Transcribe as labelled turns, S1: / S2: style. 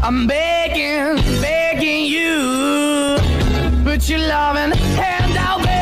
S1: I'm begging, begging you, put your loving hand out, baby.